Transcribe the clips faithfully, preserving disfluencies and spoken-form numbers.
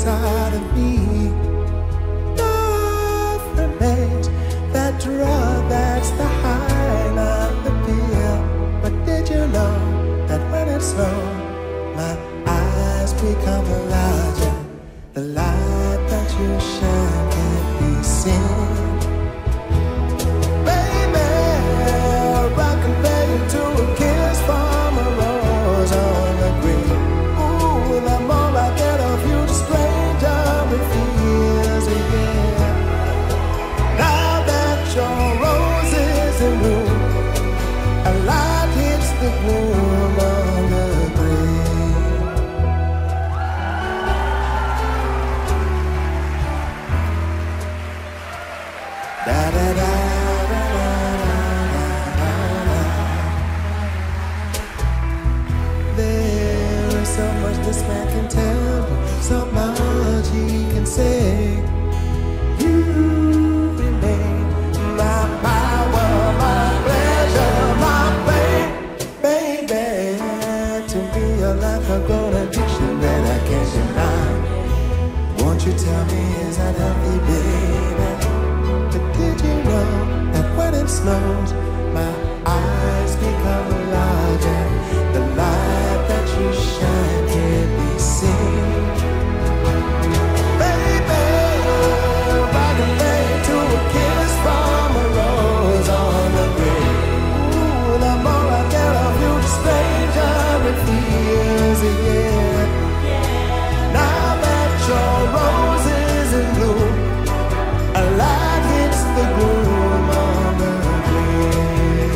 inside of me. Love remains that drug, that's the high, not the pill. But did you know that when it's slow, my eyes become larger? The light that you shine can't be seen. Baby, I compare you to a kiss from a rose on the green. Ooh, the more I get of you, the stranger it feels again. Now that your rose is in bloom, a light hits the gloom on the green. Da da da da da da da. There is so much this man can tell, so much he can say. You remain my power, my pleasure, my pain, baby. To me, you're like a grown addiction that I can't deny. Won't you tell me, is that healthy, baby? But did you know that when it snows, my eyes become larger? The light that you shine can't be seen. Baby, I can lay to a kiss from a rose on the green. Ooh, the more I get of you, the stranger it feels again. Now that your rose is in bloom, a light hits the gloom on the green.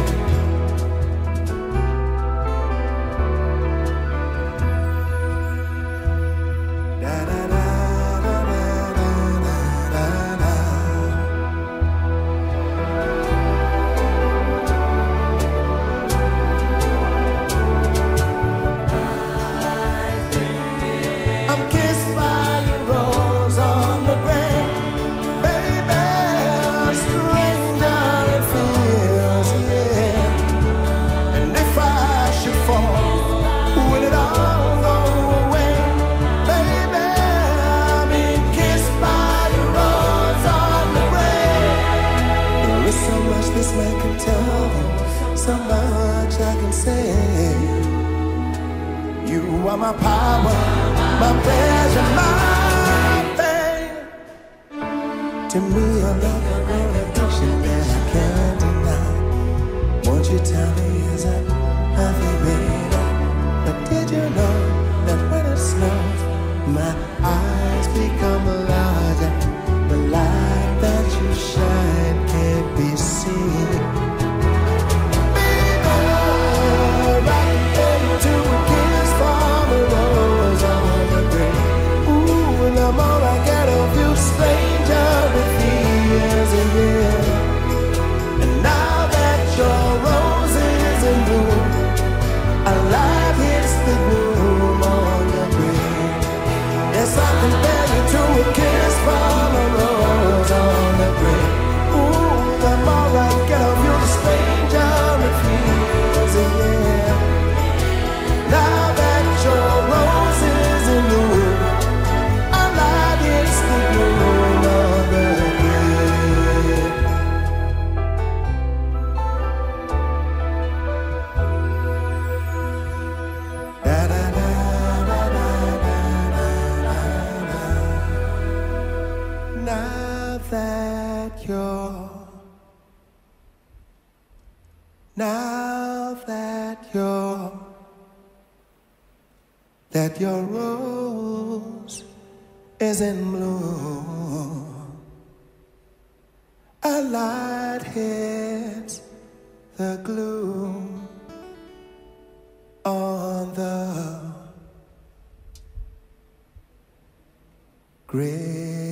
Da da da da da da da da. I'm kissed by your rose on the grave, baby. A stranger it feels, yeah. And if I should fall, will it all go away, baby? I'm being kissed by your rose on the grave. There is so much this man can tell, so much I can say. You are my power, my pleasure, my pain. To me, you're like a real addiction that I can't deny. Won't you tell me, is that healthy, baby? But did you know that when it snows, my eyes become larger? The light that you shine can't be seen. Baby, I can to a kiss from a rose on the green. Ooh, the more I get of you, stranger it feels again. And now that your rose is in bloom, a light hits the gloom on the green. Yes, I compare you to a kiss from a rose on the green. Ooh, the more I get of you, the stranger it feels again. Now that your rose is in bloom, a light hits the gloom on the green. Da da da da da da da da. Now that you're, now that you're, that your rose is in bloom, a light hits the gloom on the grave.